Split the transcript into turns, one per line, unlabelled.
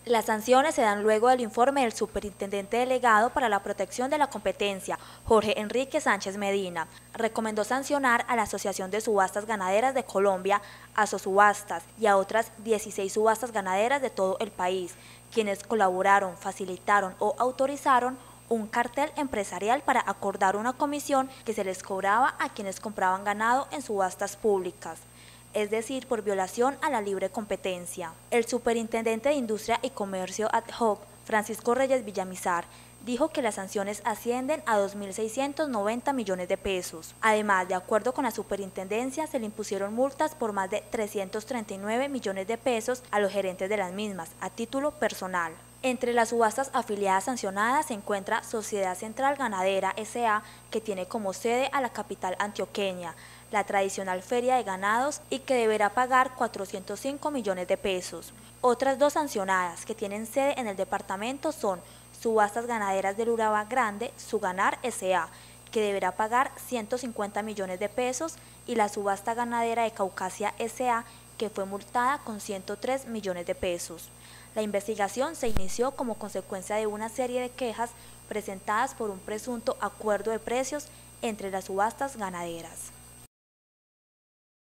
Las sanciones se dan luego del informe del superintendente delegado para la protección de la competencia, Jorge Enrique Sánchez Medina. Recomendó sancionar a la Asociación de Subastas Ganaderas de Colombia, Asosubastas, y a otras 16 subastas ganaderas de todo el país, quienes colaboraron, facilitaron o autorizaron un cartel empresarial para acordar una comisión que se les cobraba a quienes compraban ganado en subastas públicas, es decir, por violación a la libre competencia. El superintendente de Industria y Comercio ad hoc, Francisco Reyes Villamizar, dijo que las sanciones ascienden a 2.690 millones de pesos. Además, de acuerdo con la superintendencia, se le impusieron multas por más de 339 millones de pesos a los gerentes de las mismas, a título personal. Entre las subastas afiliadas sancionadas se encuentra Sociedad Central Ganadera S.A., que tiene como sede a la capital antioqueña, la tradicional Feria de Ganados, y que deberá pagar 405 millones de pesos. Otras dos sancionadas que tienen sede en el departamento son Subastas Ganaderas del Urabá Grande, Suganar S.A., que deberá pagar 150 millones de pesos, y la Subasta Ganadera de Caucasia S.A., que fue multada con 103 millones de pesos. La investigación se inició como consecuencia de una serie de quejas presentadas por un presunto acuerdo de precios entre las subastas ganaderas.